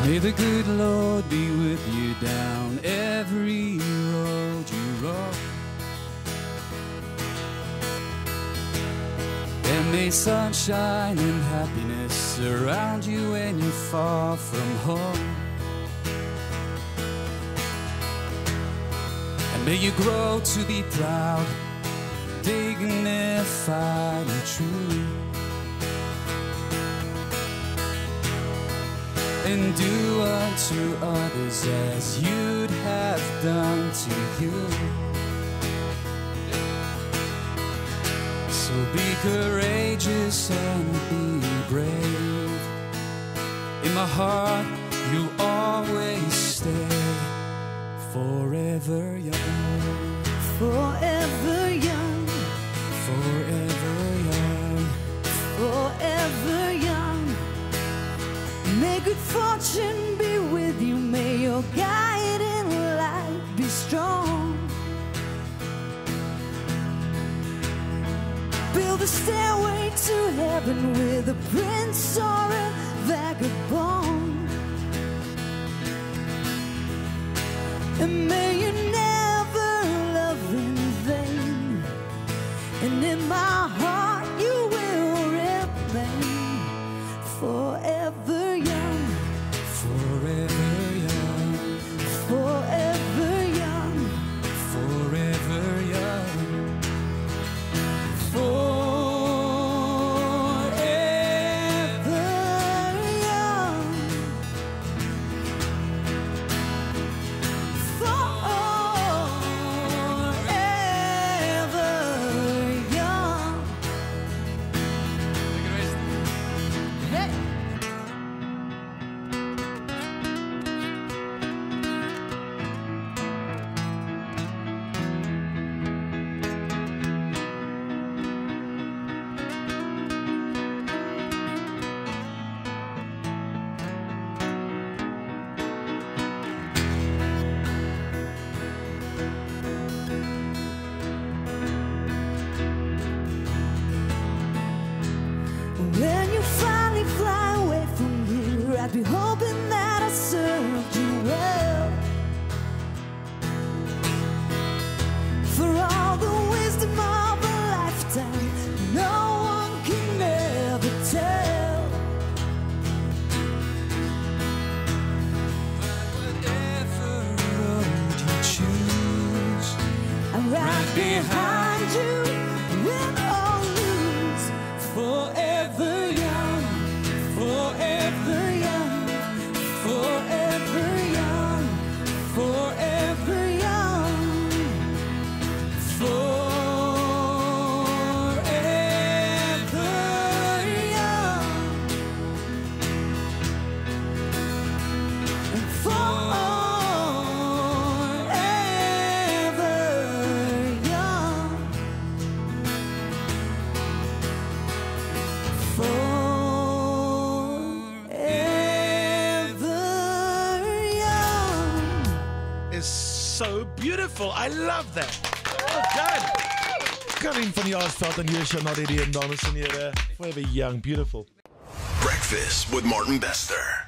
May the good Lord be with you down every road you roll. And may sunshine and happiness surround you when you're far from home. And may you grow to be proud, dignified and true, and do unto others as you'd have done to you. So be courageous and be brave. In my heart you'll always stay forever young. Forever young. Forever young. Forever young. May good fortune be with you. May your guiding light be strong. Build a stairway to heaven with a prince or a vagabond. And may you never love in vain. And in my heart you will remain forever young. Forever young. Forever young. Forever young. When you finally fly away from here, I'd be hoping that I served you well. For all the wisdom of a lifetime, no one can ever tell. Whatever road you choose, I'm right behind you, win or lose. forever young, forever young, forever young, forever young, forever young, So beautiful. I love that. Well done. Karin van die Aasveld en hier is Janelle, dames en heren. Forever young, beautiful. Breakfast with Martin Bester.